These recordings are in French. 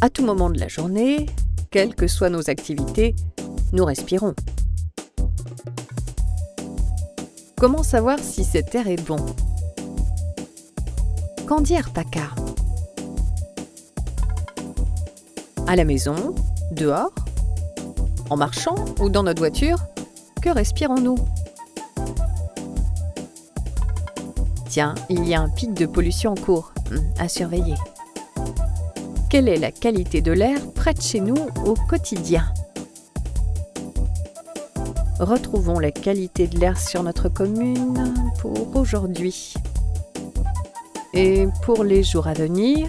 À tout moment de la journée, quelles que soient nos activités, nous respirons. Comment savoir si cet air est bon? Qu'en dit Airpaca? À la maison, dehors, en marchant ou dans notre voiture, que respirons-nous? Tiens, il y a un pic de pollution en cours, à surveiller. Quelle est la qualité de l'air près de chez nous au quotidien? Retrouvons la qualité de l'air sur notre commune pour aujourd'hui. Et pour les jours à venir,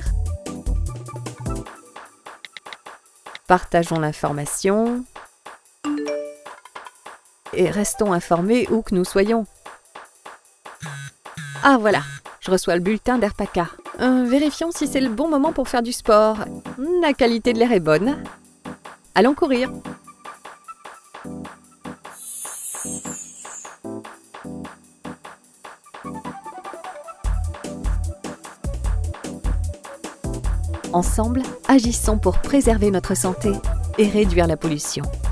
partageons l'information et restons informés où que nous soyons. Ah voilà, je reçois le bulletin d'Airpaca. Vérifions si c'est le bon moment pour faire du sport. La qualité de l'air est bonne. Allons courir. Ensemble, agissons pour préserver notre santé et réduire la pollution.